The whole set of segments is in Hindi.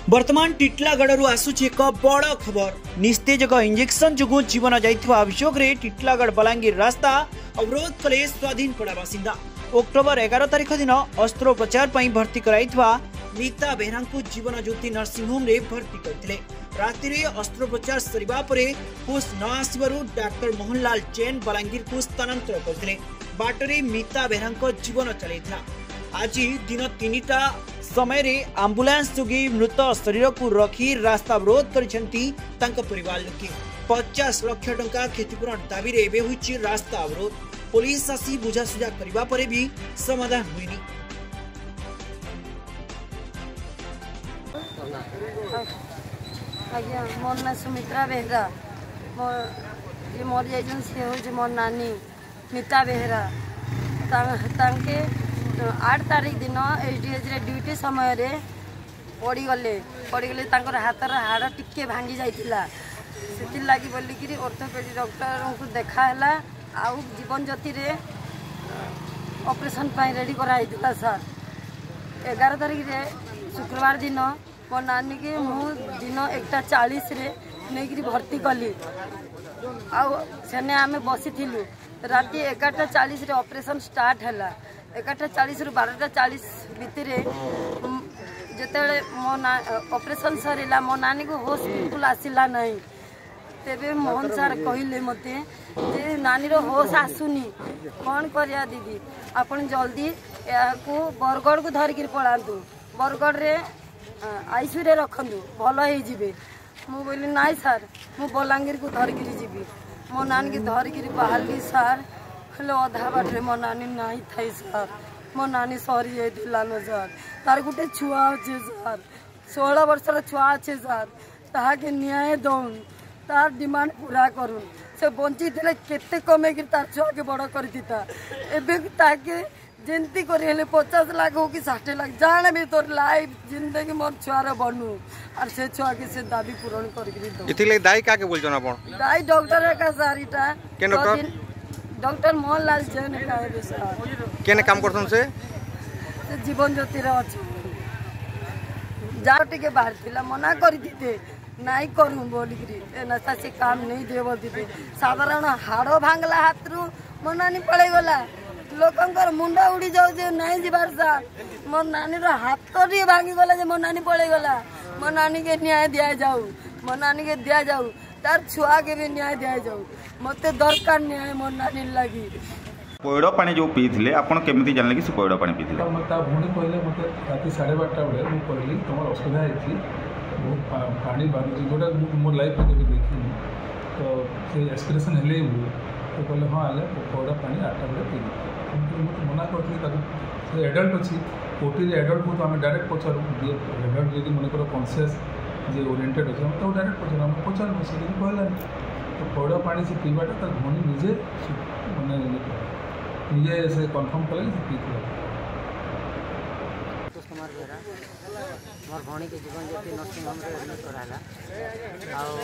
वर्तमान टिटलागढ़ आसूची एक बड़ खबर। निस्तेज इंजेक्शन जो जीवन जाइथिबा अभियोग रे टिटलागढ़ बलांगीर रास्ता अवरोध कले स्वाधीनपड़ा बासिंदा। अक्टोबर 11 तारिख दिन अस्त्रोपचार पर भर्ती कराइथिबा मीता बेहरा को जीवन ज्योति नर्सिंग होम रे भर्ती करथिले। राति रे अस्त्रोपचार सरिबा परे होश न आसिबारु डाक्टर मोहनलाल जैन बलांगीर को स्थानांतर करथिले। बाटरे मीता बेहरा को जीवन चलैथिला। आज दिन 3टा समय आंबुलांस जोगी मृत शरीर को रखी रास्ता अवरोध कर परिवार लोके 50 लाख टंका क्षतिपूरण दाबी रे एबे होइछि रास्ता अवरोध। पुलिस आसी बुझासुझा करबा परे भी समाधान होइनी। आज्ञा मोर ना सुमित्रा बेहरा मोर जाइछन से हो मोर नानी मीता बेहरा तांके 8 तारिख दिन एसडीएच रे ड्यूटी समय रे पड़गले हाथर हाड़ टिके भांगी जाइतिला। से लगी बोलिकी ऑर्थोपेडिक डॉक्टर को देखाला आउ जीवन ज्योति रे ऑपरेशन पाई रेडी कराइतिला। सर 11 तारिख रे शुक्रवार दिन मो नानी के मु दिन 1:40 रे नहीं भर्ती कली आउ सेने आमे बसी थिलु। राति 11:40 रे ऑपरेशन स्टार्ट हैला। 11:40 रु 12:40 भितर जिते मो ऑपरेशन सरिला मो नानी को होश बिल्कुल आसिला नहीं। तेबे मोहन सर कहले मते जे नानी रो होश आसुनी कौन करिया दीदी आपण जल्दी को बरगढ़ को धरिक पलांतु बरगढ़ रे आईसीयू रे रखंतु भल हो जिबे। मु बोली नाई सर मु बलांगीर को धरिक जीबी। मो नानी के धरिक बाहरली सर हेलो अधा बाटे मो नानी नहीं थी सर। मो नानी सरी जाइला न सर। तार गोटे छुआ अच्छे सर 16 वर्षर छुआ अच्छे सर। ताके न्याय दौन तार डिमांड पूरा करूँ। से बंची थे केते कमे तार छुआ के बड़ करता एबे ताके जिंती करी 50 लाख हो कि 60 लाख जाने भी तोर लाइफ जिंदगी मोर छुआर बनू और से छुआ के से दाबी पूरण कर दाई का के बोल जना आपण दाई डॉक्टर का सारीटा के डॉक्टर डॉक्टर मोहनलाल जैन का केने काम करथन से जीवन ज्योति रे अछि जा टिके बाहर थिला मना करी दिते नहीं करू बोलिकरी नशा से काम नहीं देव दीदी। साधारण हाड़ भांगला हाथरू मो नानी पड़े गला लोकंकर मुंडा उड़ी जाऊ जे नहीं जीवार सा मो नानी रो हाथ री भांगी गला जे मो नानी पड़े गला। मो नानी के न्याय दिया जाऊ मो नानी के दिया जाऊ तार छुआ के भी न्याय दिया जाऊ मते दरकार न्याय मो नानी लगी। पयड़ पानी जो पीथिले आपण केमिति जानले कि से पयड़ पानी पीथिले ता भूणी कहले मते राति 12:30 बेले मु कहली तमर असुविधा हेछि बहुत पानी बांधि जोटा मोर लाइफ में कभी देखी तो से एक्सप्रेशन हेले तो कहले हाँ आले पयड़ पानी 8 बेले पी मत मना करथि से एडल्ट अछि ओटी एडल्ट को तो हम डायरेक्ट पचारू एडल्ट यदि मन करो कॉन्शियस जे ओरिएंटेड अछि हम तो डायरेक्ट पचारू हम पचारू से कहला तो पयड़ पानी से पीबाटा त भूणी निजे माने निजे से कन्फर्म कले से पीथिला। कुमार बेहरा मोर भौणी के जीवन ज्योति नर्सिंग होम रे एडमिट कराला आउ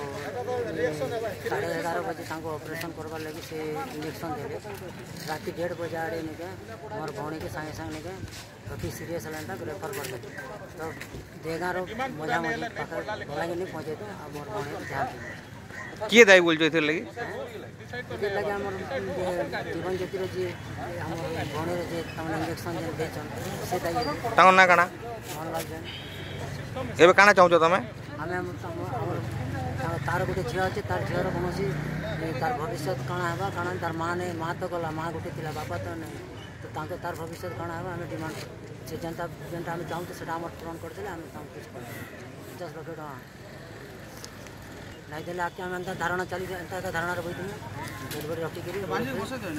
11:30 बजे तांको ऑपरेशन करवा लगी से इंजेक्शन देले। राति 1:30 बजे आड़े निके मोर भौणी के संगे संगे निके अति सीरियस हलन तक रेफर कर दे तो देगा रो मजा मजा पकड़ भलाई नहीं पहुंचे तो मोर भौणी ध्यान किए दाई बोल जो लगी लगे हमर जीवन ज्योति रो जे हमर भौणी रे जे तमन इंजेक्शन जे देछन से दाई तांको ना काना मोहनलाल जैन एबे काना चाहू तमे हमें तार गोटे झील अच्छे तार झील कौन तार भविष्य कण है कारण तार माँ ने माँ तो गला माँ गोटे थी बाबा तो नहीं तो तार भविष्य कण है आम डिमांड से जेनटा जेनटा आम चाहूँ से पूरण करते 50 लाख टका नहीं देले आके आम धारणा चली धारणा बैठे रखिक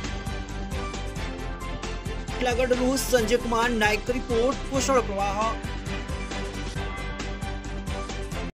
टिटलागढ़ संजय कुमार नायक रिपोर्ट पोषण प्रवाह।